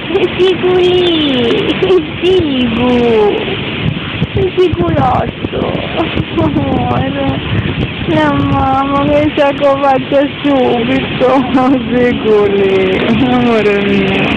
Il Sigulì, il Sigulotto, amore, la mamma che sa che faccia subito, Sigulì, amore mio.